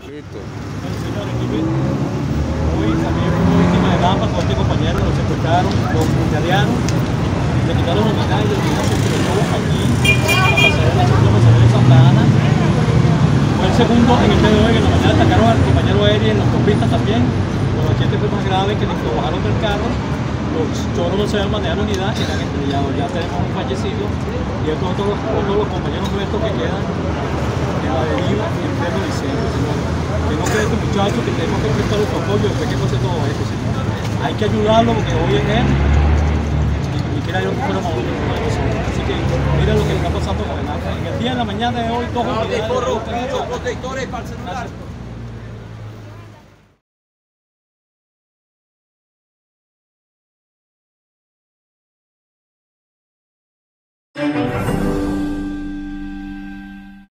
Listo. Bueno, señores, hoy también fue una víctima de Lampa con este compañero, lo secuestraron, lo puñalearon, le quitaron los medallas, el video se expresó aquí, en la pasarela de Santa Ana. Fue el segundo en el día de hoy, en la mañana atacaron al compañero Eri en la autopista también, pero aquí este fue más grave, que le bajaron del carro, los choros no sabían manejar unidad y eran estrellados. Ya tenemos un fallecido y estos otros los compañeros nuestros que quedan en la deriva y en pleno diciembre, señores. Que no cree este muchacho que tenemos que prestar su apoyo después que pase todo esto, señores. Hay que ayudarlo porque hoy es él y quiera yo que fuéramos nosotros. Así que mira lo que le está pasando con el ANFA. En el día de la mañana de hoy, dos unidades.